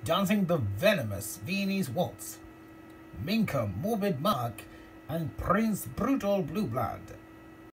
dancing the venomous Viennese Waltz, Minka Morbid Mark, and Prince Brutal Blueblood.